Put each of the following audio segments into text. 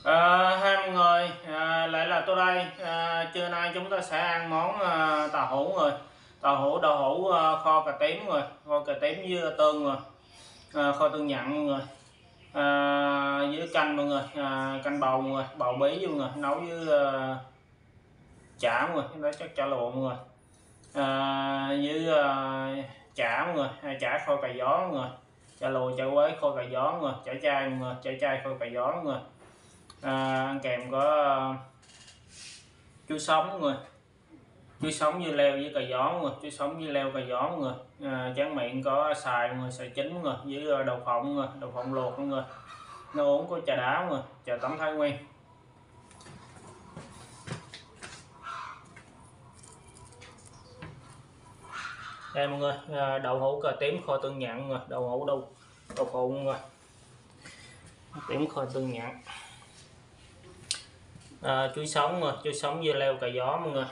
Hai mọi người, lại là tôi đây. Trưa nay chúng ta sẽ ăn món tàu hũ rồi, tàu hũ đậu hũ kho cà tím rồi, kho cà tím với tương rồi, kho tương nhặn mọi người, với canh mọi người, canh bầu mọi người, bầu bí mọi người, nấu với chả mọi người, đó chắc chả lụa mọi người, với chả mọi người, chả kho cà gió mọi người, chả lụa chả quế kho cà gió mọi người, chả chay mọi người, chả chay kho cà gió mọi người. Ăn kèm có chuối sống mọi người, chuối sống dưa leo với cà gió mọi người, chuối sống dưa leo cà gió mọi người. Tráng miệng có xài mọi người, xài chín mọi người, với đậu phộng mọi người, đậu phộng luộc mọi người. Nó uống có trà đá mọi người, trà tắm Thái Nguyên. Đây mọi người, đậu hũ cà tím kho tương nhặn mọi người, đậu hũ đậu phộng mọi người, tím kho tương nhặn. Chuối sống rồi, chuối sống dưa leo cà gió mọi người.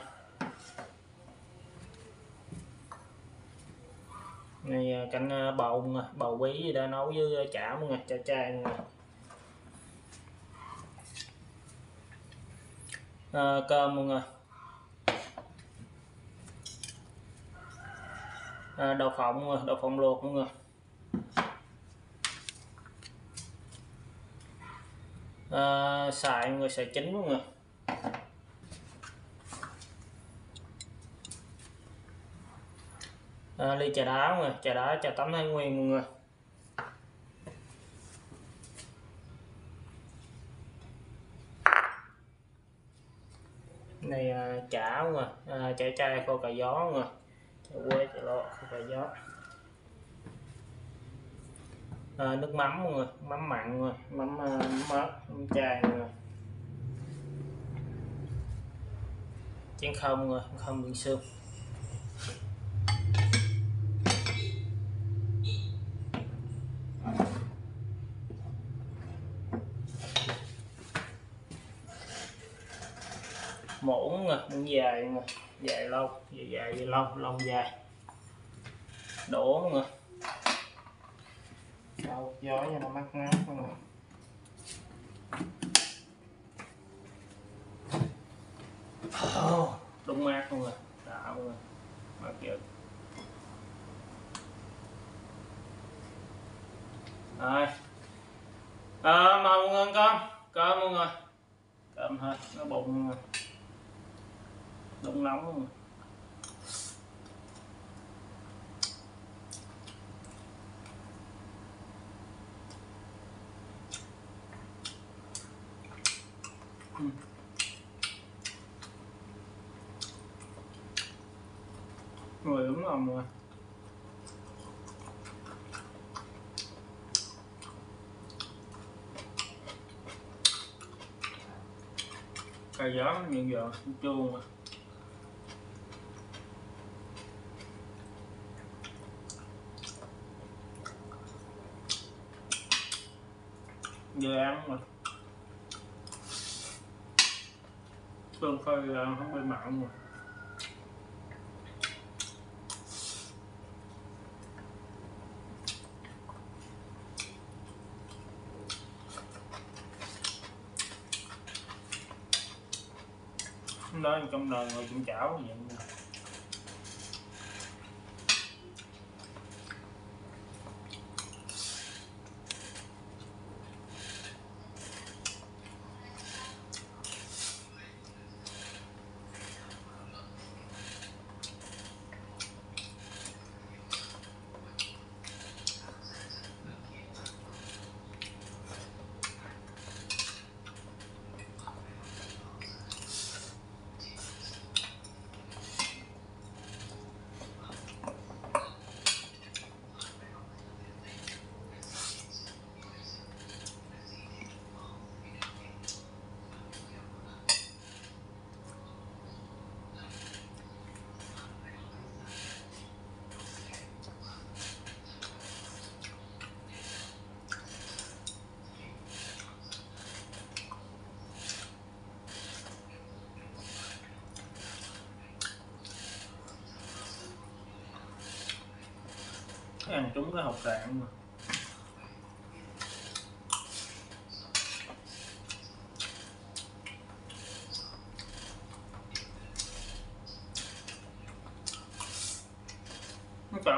Này canh bầu bầu bí đã nấu với chả mọi người, chả chay mọi người. Cơm mọi người. Đậu phộng mọi người, đậu phộng luộc mọi người. Xài mọi người, xài chín mọi người. Ly trà đá mọi người, trà đá trà tắm Thái Nguyên mọi người. Này chả mọi người, chả chay kho cà gió mọi người, chả quế chả lọ kho cà gió. Nước mắm mọi người, mắm mặn mọi người, mắm mớt, mắm chai mọi người. Chén không mọi người, không bị xương. Muỗng rồi, muỗng dài mọi người, dài lâu, dài lâu, lâu dài. Đổ mọi người. Đâu gió cho nó mát mát mọi người. Đúng mát mọi người, đã mọi người, mát dữ. Rồi, mời mọi người ăn cơm mọi người, cơm thôi, nó bụng mọi người, đúng nóng mọi người. Người đúng lòng rồi. Cà gió nhiều giờ chua mà. Vừa ăn mà tương phơi không bị mặn mà. Đó trong đời người cũng chảo vậy. Ăn trúng cái hộp rạng mà.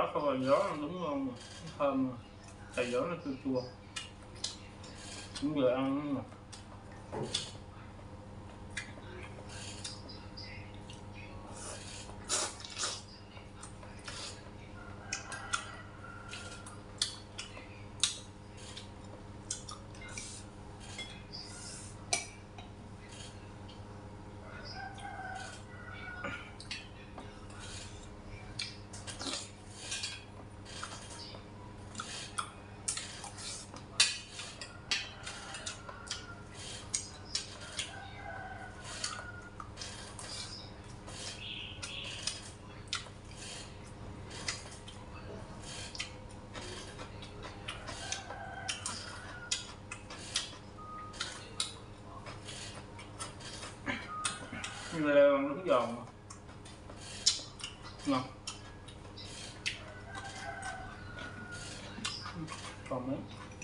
kho gà gió đúng ngon mà, thơm mà. Cà gió nó chua chua, cũng vừa ăn mà. Leo ăn đúng giòn mà. Ngon. Còn mấy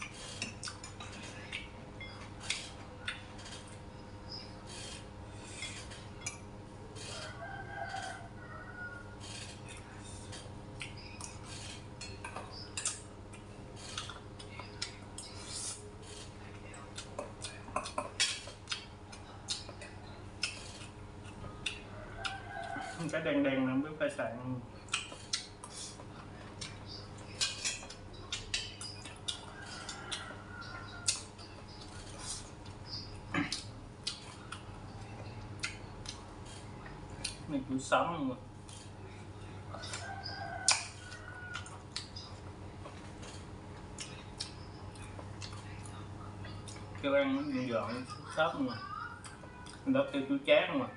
cái đen đen không biết phải sạn. Này cứ sống mà. Kêu ăn nó dọn sắp mà. Đó kêu chú chát mà.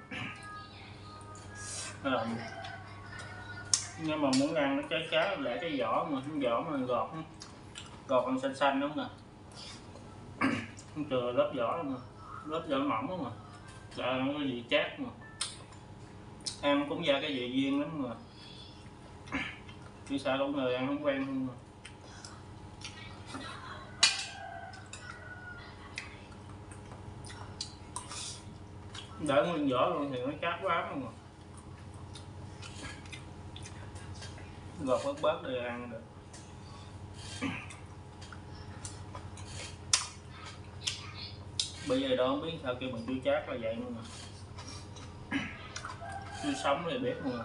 Nhưng mà muốn ăn nó trái trái để cái vỏ mà, cái vỏ mà gọt còn xanh xanh đúng nè, không chừa lớp vỏ mà, lớp vỏ mỏng đúng mà, là nó có vị chát mà, ăn cũng ra cái vị duyên lắm mà, chỉ sợ có người ăn không quen không mà. Để nguyên vỏ luôn thì nó chát quá mà. Gọt bớt bớt để ăn được. Bây giờ đó không biết sao kêu mình chua chát là vậy luôn mà. Chua sống thì biết luôn mà.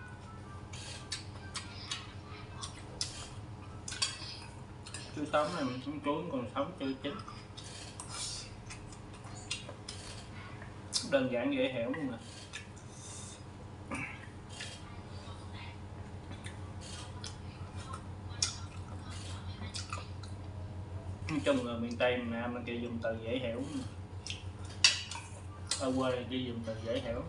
Chua sống này mình cũng chuối còn sống chưa chín. Đơn giản dễ hiểu luôn mà. Nói chung là miền Tây miền Nam mình kia dùng từ dễ hiểu, ở quê thì chỉ dùng từ dễ hiểu.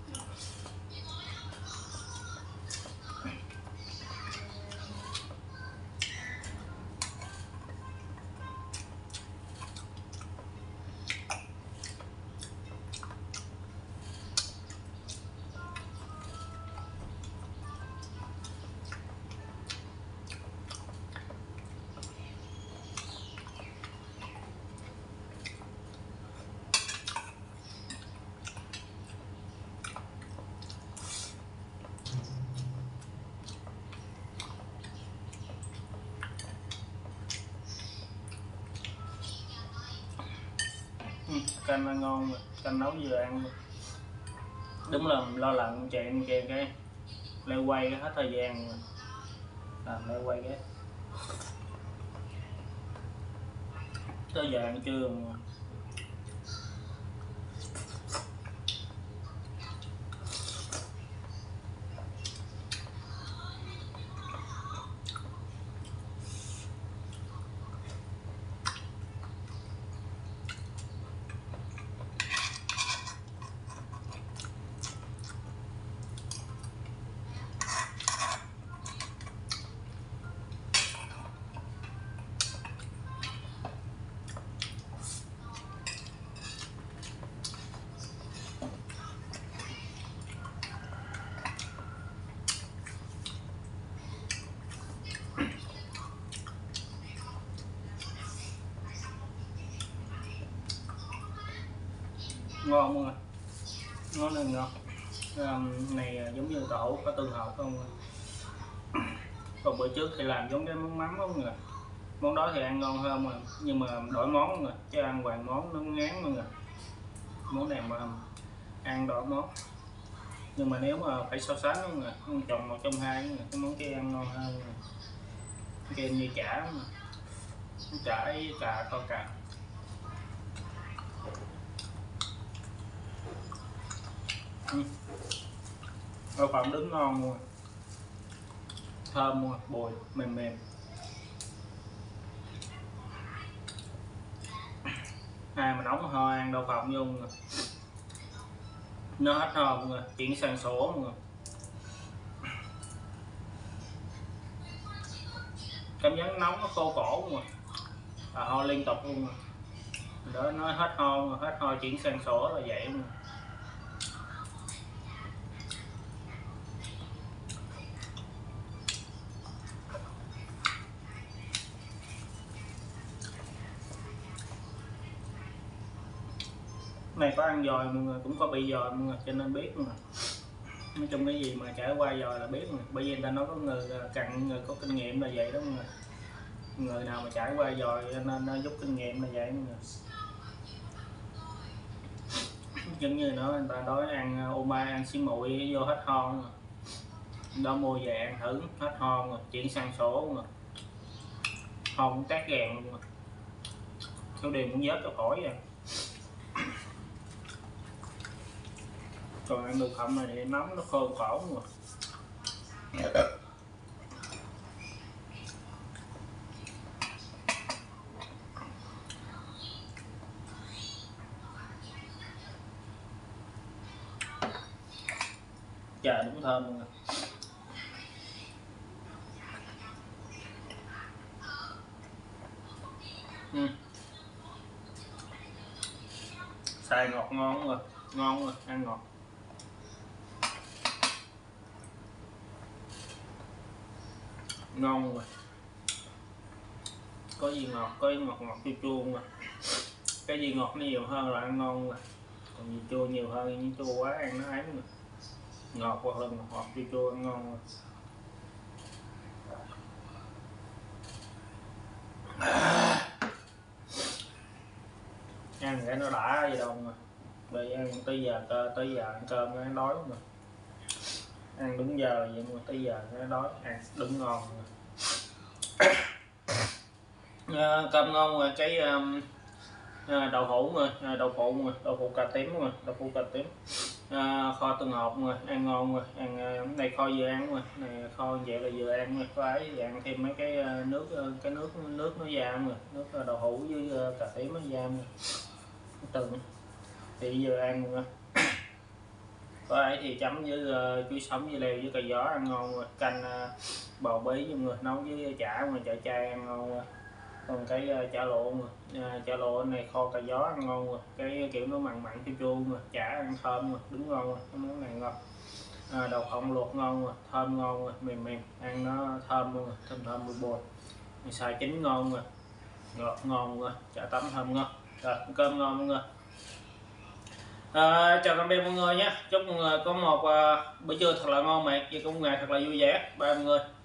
Canh nó ngon mà, canh nấu vừa ăn luôn. Đúng là lo lắng chèn cái leo quay hết thời gian mà. Làm leo quay cái tới giờ ăn trưa mà. Ngon luôn rồi, ngon này ngon. Này giống như tàu có tương hợp không. Còn bữa trước thì làm giống cái món mắm đó mọi người, món đó thì ăn ngon hơn mà, nhưng mà đổi món mọi người, chứ ăn hoàng món nó ngán mọi người. Món này mà ăn đổi món, nhưng mà nếu mà phải so sánh mọi người, chọn một trong hai cái món kia ăn ngon hơn. Cái kia như chả mà, chả với cà kho cà. Đậu phộng đứng ngon luôn, thơm luôn, bùi mềm mềm. Ai mà nóng ho ăn đậu phộng vô rồi nó hết ho rồi, chuyển sang sổ rồi. Cảm giác nóng nó khô cổ rồi, ho liên tục luôn rồi. Đó nó hết ho chuyển sang sổ là vậy luôn. Này có ăn dòi mọi người, cũng có bị dòi mọi người, cho nên biết mà. Nói chung cái gì mà trải qua dòi là biết mà. Bởi vì người ta nói có người cặn, người có kinh nghiệm là vậy đó mọi người. Người nào mà trải qua dòi nên nó giúp kinh nghiệm là vậy mọi người. Giống như nó người ta nói ăn ô mai ăn xí muội vô hết ho mà. Đó mua về ăn thử hết ho rồi chuyển sang sổ mà ho cũng tát gàng luôn mà, thiếu điều muốn vớt cho khỏi vậy. Còn ăn đậu phộng này thì nóng nó khô cổ mà. Chà đúng thơm luôn. Xài ngọt ngon rồi, ngon rồi, ăn ngọt. Ngon rồi. Có gì ngọt, có ngọt chua chua mà. Cái gì ngọt nó nhiều hơn là ăn ngon rồi. Còn gì chua nhiều hơn, như chua quá ăn nó ấy mà. Ngọt hoặc là ngọt chua chua ăn ngon rồi. Ăn cái nó đã gì đâu mà. Bây giờ tới giờ ăn cơm nó đói mà. Ăn đúng giờ vậy mà tới giờ nó đói, ăn đúng ngon rồi. Cơm ngon rồi, cái đậu hũ rồi, đậu phụ cà tím rồi, đậu phụ cà tím. Kho tương hột rồi, ăn ngon rồi, ăn này kho vừa ăn rồi, này kho vậy là vừa ăn rồi, có ấy ăn thêm mấy cái nước nó giam rồi, nước đậu hũ với cà tím nó giam rồi. Từng thì vừa ăn rồi. Có ấy thì chấm với chuối sống với leo với cà gió ăn ngon rồi, canh bò bí cho người nấu với chả mà chả chay ăn ngon rồi. Còn cái chả lụa mà, chả lụa này kho cà gió ăn ngon rồi, cái kiểu nó mặn chua chua mà chả ăn thơm rồi, đúng ngon rồi, cái món này ngon. Đậu phộng luộc ngon rồi, thơm ngon rồi, mềm mềm, ăn nó thơm luôn rồi, thơm bùi, xài chín ngon rồi, ngọt ngon rồi, chả tắm thơm ngon. Rồi cơm ngon mọi người. Chào tạm biệt mọi người nhé, chúc mọi người có một bữa trưa thật là ngon miệng và cũng ngày thật là vui vẻ. Bye mọi người.